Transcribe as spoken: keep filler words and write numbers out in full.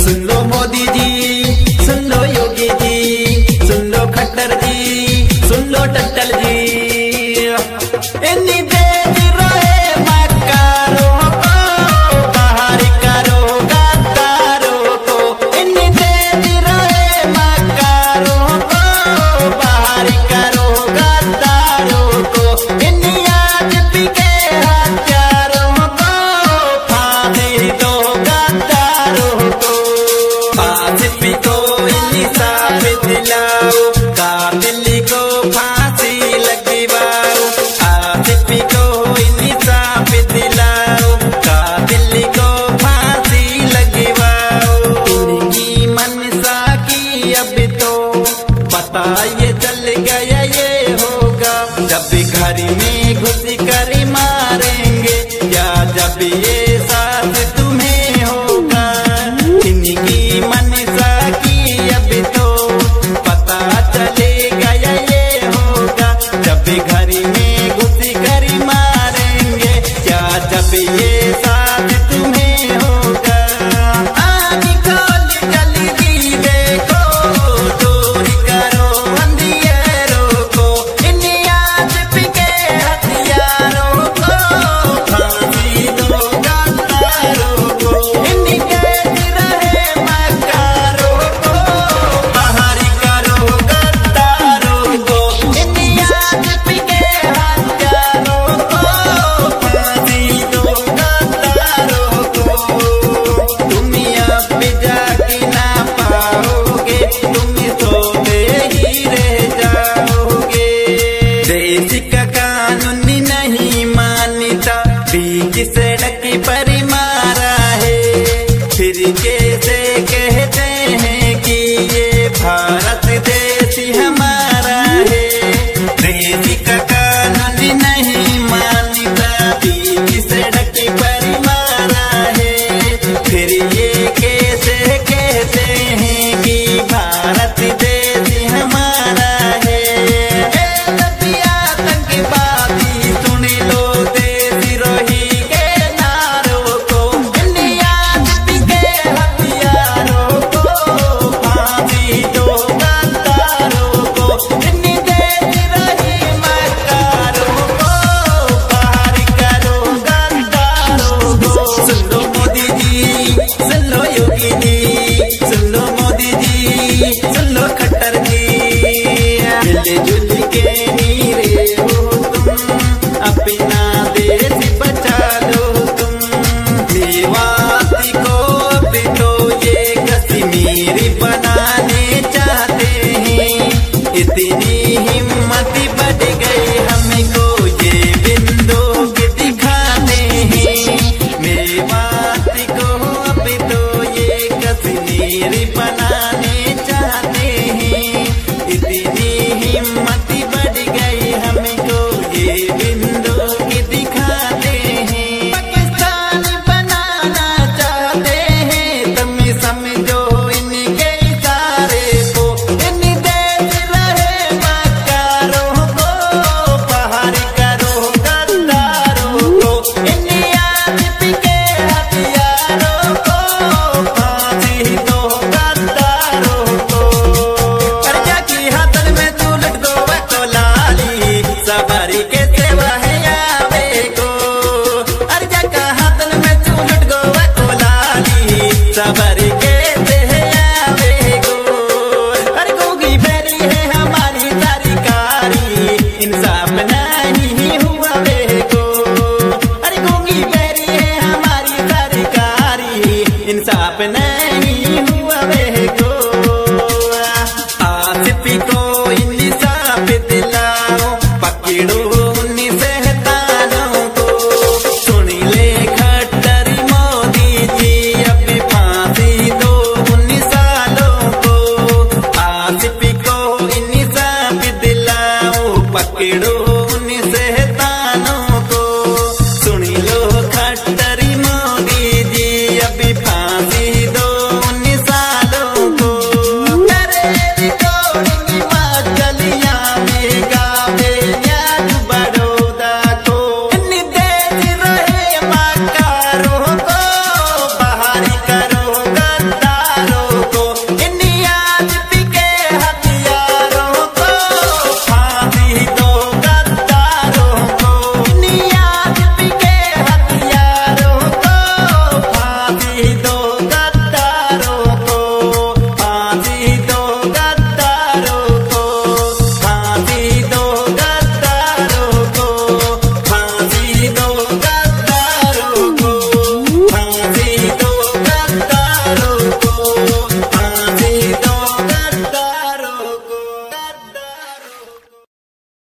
सुन लो मोदी जी, सुन लो योगी जी, सुन लो खट्टर जी, सुन लो टट्टल जी। इन्हीं तेज रहे मक्कारों को, बाहर करो गद्दारों को। इन्हीं तेज रहे मक्कारों को, बाहर करो गद्दारों को। इन्हीं आज पिके हत्यारों को, फांसी दो गद्दारों को। फांसी को इंसाफ दिलाओ, कातिल को फांसी लगवाओ। आसिफ को इंसाफ दिलाओ, कातिल को फांसी लगवाओ। इनकी मनसा की अब तो पता ये चल गया ये होगा, जब घर में घुस कर मारेंगे या जब ये साथ तुम्हें होगा। इनकी मनसा की अब तो पता चले गया ये होगा, जब घर में घुस कर मारेंगे या जब ये साथ तुम्हें होगा। आग खोल जल्दी देखो, दूर करो अंधियारों को। इन्हीं आज पिके हथियारों को, फांसी दो गद्दारों को। इन्हीं तेज रहे मक्कारों को, बाहर करो गद्दारों को। इन्हीं आज पिके हथियारों को, फांसी दो गद्दारों को। तुम अब जाके ना पाओगे, तुम सोते ही रह जाओगे। देश का कानून नहीं मानता, बीच सड़क पर